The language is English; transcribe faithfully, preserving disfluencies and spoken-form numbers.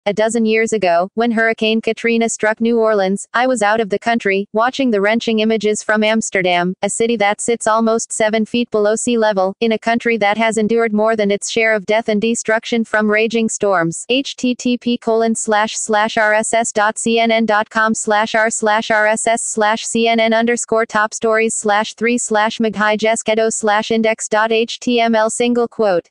A dozen years ago, when Hurricane Katrina struck New Orleans, I was out of the country, watching the wrenching images from Amsterdam, a city that sits almost seven feet below sea level, in a country that has endured more than its share of death and destruction from raging storms. http colon slash slash rss.cnn.com slash r slash rss slash cnn underscore top stories slash three slash mghijeskedo slash index.html single quote.